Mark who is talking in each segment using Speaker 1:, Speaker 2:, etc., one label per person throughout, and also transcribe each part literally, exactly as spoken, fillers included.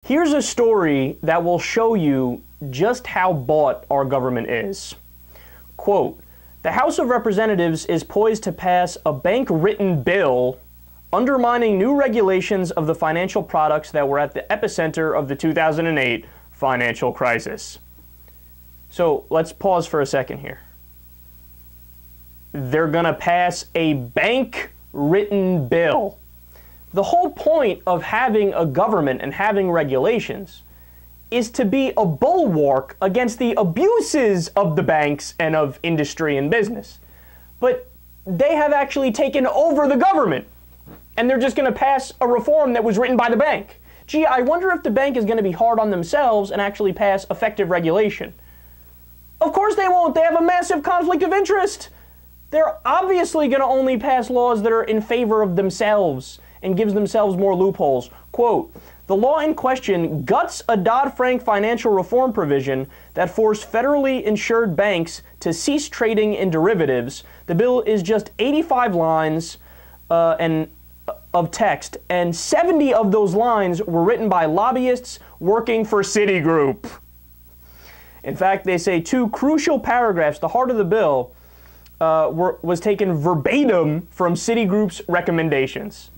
Speaker 1: Here's a story that will show you just how bought our government is. Quote, "The House of Representatives is poised to pass a bank-written bill undermining new regulations of the financial products that were at the epicenter of the two thousand eight financial crisis." So let's pause for a second here. They're gonna pass a bank-written bill. The whole point of having a government and having regulations is to be a bulwark against the abuses of the banks and of industry and business. But they have actually taken over the government, and they're just going to pass a reform that was written by the bank. Gee, I wonder if the bank is going to be hard on themselves and actually pass effective regulation. Of course they won't. They have a massive conflict of interest. They're obviously going to only pass laws that are in favor of themselves and gives themselves more loopholes. Quote, "The law in question guts a Dodd-Frank financial reform provision that forced federally insured banks to cease trading in derivatives. The bill is just eighty-five lines uh, and, uh, of text, and seventy of those lines were written by lobbyists working for Citigroup." In fact, they say two crucial paragraphs, the heart of the bill, uh, were, was taken verbatim from Citigroup's recommendations.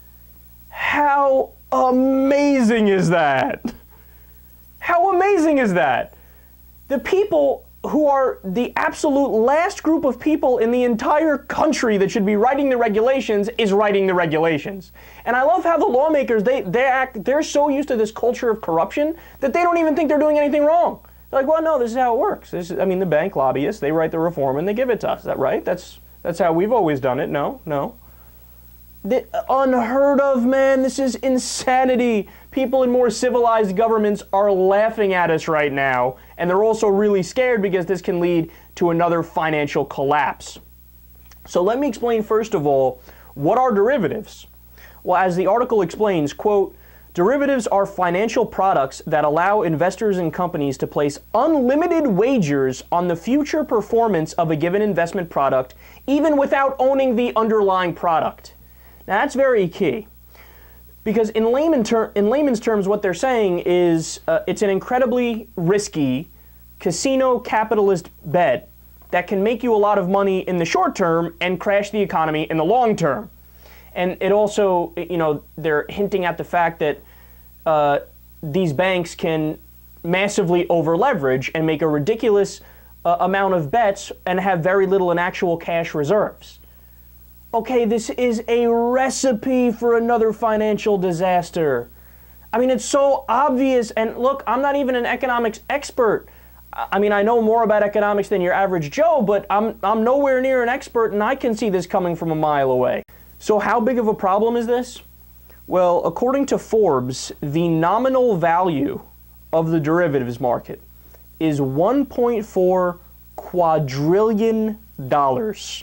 Speaker 1: How amazing is that? How amazing is that? The people who are the absolute last group of people in the entire country that should be writing the regulations is writing the regulations. And I love how the lawmakers, they, they act, they're so used to this culture of corruption that they don't even think they're doing anything wrong. They're like, well, no, this is how it works. This is, I mean, the bank lobbyists, they write the reform and they give it to us. Is that right? That's, that's how we've always done it. No, no. The, unheard of, man. This is insanity. People in more civilized governments are laughing at us right now, and they're also really scared because this can lead to another financial collapse. So let me explain first of all, what are derivatives? Well, as the article explains, quote, "Derivatives are financial products that allow investors and companies to place unlimited wagers on the future performance of a given investment product, even without owning the underlying product." Now that's very key, because in, layman ter in layman's terms what they're saying is uh, it's an incredibly risky casino capitalist bet that can make you a lot of money in the short term and crash the economy in the long term. And it also, you know, they're hinting at the fact that uh, these banks can massively over leverage and make a ridiculous uh, amount of bets and have very little in actual cash reserves. Okay, this is a recipe for another financial disaster. I mean, it's so obvious. And look, I'm not even an economics expert. I mean, I know more about economics than your average Joe, but I'm, I'm nowhere near an expert, and I can see this coming from a mile away. So how big of a problem is this? Well, according to Forbes, the nominal value of the derivatives market is one point four quadrillion dollars.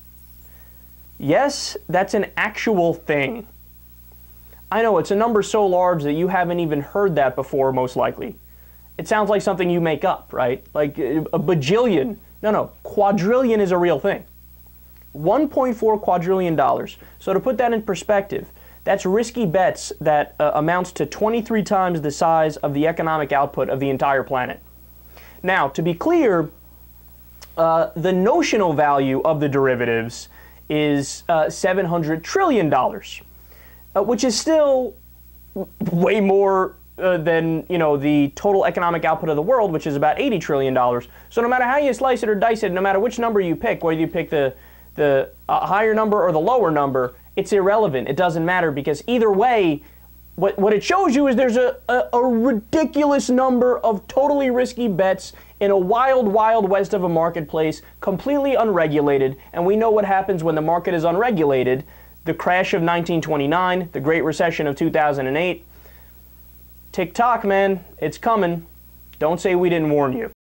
Speaker 1: Yes, that's an actual thing. I know, it's a number so large that you haven't even heard that before, most likely. It sounds like something you make up, right? Like a bajillion. No, no, quadrillion is a real thing. one point four quadrillion dollars. So to put that in perspective, that's risky bets that uh, amounts to twenty-three times the size of the economic output of the entire planet. Now, to be clear, uh, the notional value of the derivatives is uh, seven hundred trillion dollars, uh, which is still way more uh, than, you know, the total economic output of the world, which is about eighty trillion dollars. So no matter how you slice it or dice it, no matter which number you pick, whether you pick the, the uh, higher number or the lower number, it's irrelevant. It doesn't matter, because either way, what, what it shows you is there's a, a, a ridiculous number of totally risky bets in a wild, wild west of a marketplace, completely unregulated. And we know what happens when the market is unregulated. The crash of nineteen twenty-nine, the Great Recession of two thousand eight. Tick-tock, man, it's coming. Don't say we didn't warn you.